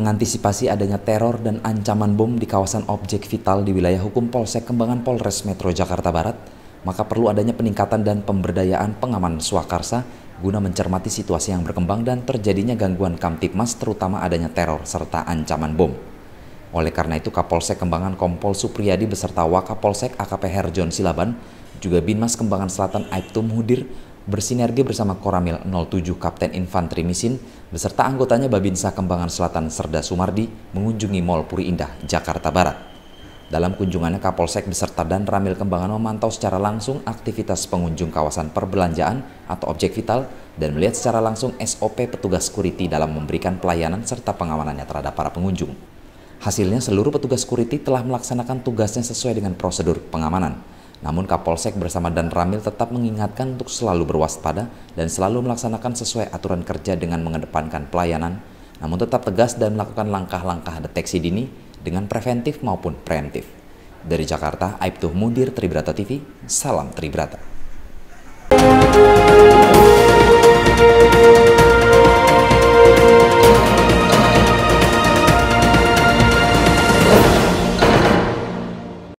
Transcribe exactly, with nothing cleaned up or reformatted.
mengantisipasi adanya teror dan ancaman bom di kawasan objek vital di wilayah hukum Polsek Kembangan Polres Metro Jakarta Barat, maka perlu adanya peningkatan dan pemberdayaan pengamanan swakarsa guna mencermati situasi yang berkembang dan terjadinya gangguan Kamtipmas, terutama adanya teror serta ancaman bom. Oleh karena itu, Kapolsek Kembangan Kompol Supriyadi beserta Wakapolsek A K P Herjon Silaban, juga Binmas Kembangan Selatan Aibtu Muhdir, bersinergi bersama Koramil nol tujuh Kapten Infanteri Misin beserta anggotanya Babinsa Kembangan Selatan Serda Sumardi mengunjungi Mall Puri Indah, Jakarta Barat. Dalam kunjungannya, Kapolsek beserta dan Ramil Kembangan memantau secara langsung aktivitas pengunjung kawasan perbelanjaan atau objek vital dan melihat secara langsung S O P petugas security dalam memberikan pelayanan serta pengamanannya terhadap para pengunjung. Hasilnya, seluruh petugas security telah melaksanakan tugasnya sesuai dengan prosedur pengamanan. Namun Kapolsek bersama dan Ramil tetap mengingatkan untuk selalu berwaspada dan selalu melaksanakan sesuai aturan kerja dengan mengedepankan pelayanan, namun tetap tegas dan melakukan langkah-langkah deteksi dini dengan preventif maupun preemptif. Dari Jakarta, Aibtu Muhdir, Tribrata T V, salam Tribrata.